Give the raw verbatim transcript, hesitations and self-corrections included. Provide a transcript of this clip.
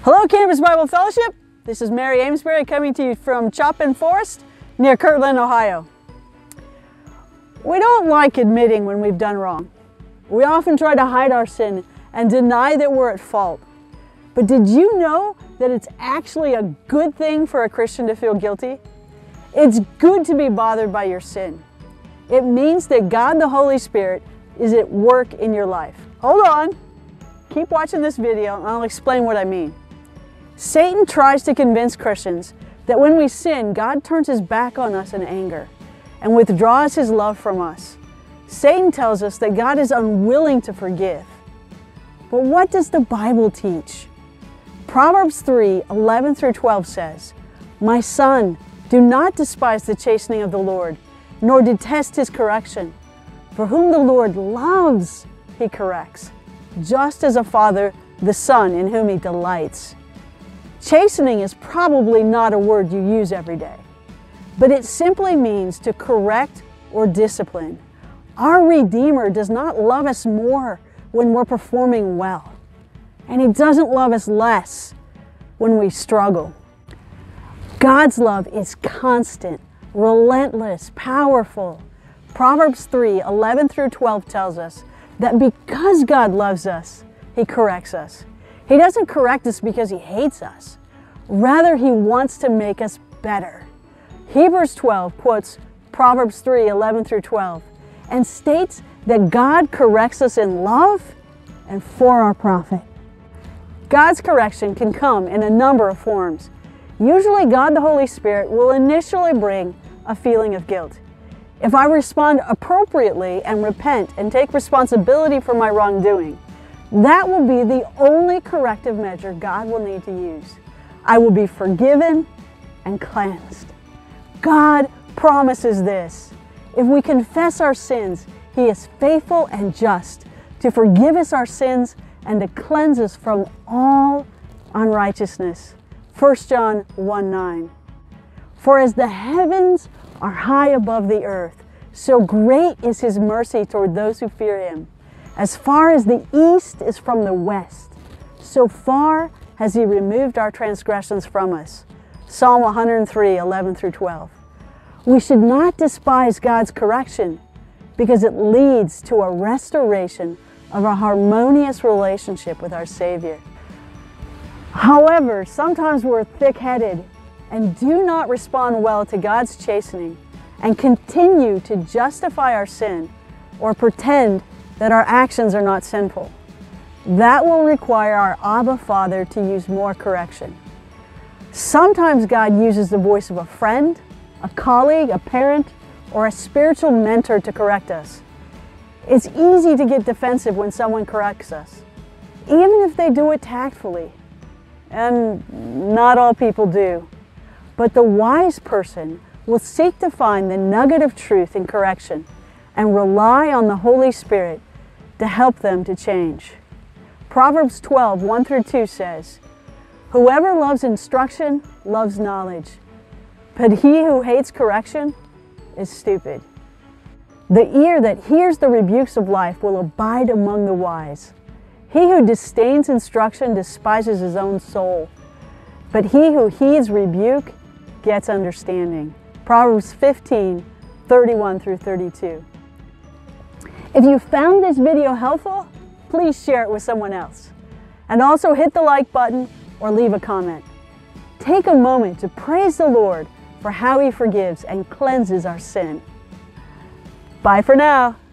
Hello, Cannabis Bible Fellowship. This is Mary Amesbury coming to you from Chopin Forest near Kirtland, Ohio. We don't like admitting when we've done wrong. We often try to hide our sin and deny that we're at fault. But did you know that it's actually a good thing for a Christian to feel guilty? It's good to be bothered by your sin. It means that God the Holy Spirit is at work in your life. Hold on. Keep watching this video and I'll explain what I mean. Satan tries to convince Christians that when we sin, God turns his back on us in anger and withdraws his love from us. Satan tells us that God is unwilling to forgive. But what does the Bible teach? Proverbs three, eleven through twelve says, "My son, do not despise the chastening of the Lord, nor detest his correction. For whom the Lord loves, he corrects, just as a father the son in whom he delights." Chastening is probably not a word you use every day, but it simply means to correct or discipline. Our Redeemer does not love us more when we're performing well, and he doesn't love us less when we struggle. God's love is constant, relentless, powerful. Proverbs three, eleven through twelve tells us that because God loves us, he corrects us. He doesn't correct us because he hates us. Rather, he wants to make us better. Hebrews twelve quotes Proverbs three, eleven through twelve and states that God corrects us in love and for our profit. God's correction can come in a number of forms. Usually, God the Holy Spirit will initially bring a feeling of guilt. If I respond appropriately and repent and take responsibility for my wrongdoing, that will be the only corrective measure God will need to use. I will be forgiven and cleansed. God promises this. If we confess our sins, he is faithful and just to forgive us our sins and to cleanse us from all unrighteousness. First John one nine. For as the heavens are high above the earth, so great is his mercy toward those who fear him. As far as the east is from the west, so far has he removed our transgressions from us. Psalm one hundred three, eleven through twelve. We should not despise God's correction because it leads to a restoration of a harmonious relationship with our Savior. However, sometimes we're thick-headed and do not respond well to God's chastening and continue to justify our sin or pretend that our actions are not sinful. That will require our Abba Father to use more correction. Sometimes God uses the voice of a friend, a colleague, a parent, or a spiritual mentor to correct us. It's easy to get defensive when someone corrects us, even if they do it tactfully. And not all people do. But the wise person will seek to find the nugget of truth in correction and rely on the Holy Spirit to help them to change. Proverbs twelve, one through two says, "Whoever loves instruction loves knowledge, but he who hates correction is stupid." The ear that hears the rebukes of life will abide among the wise. He who disdains instruction despises his own soul, but he who heeds rebuke gets understanding. Proverbs fifteen, thirty-one through thirty-two. If you found this video helpful, please share it with someone else. And also hit the like button or leave a comment. Take a moment to praise the Lord for how he forgives and cleanses our sin. Bye for now.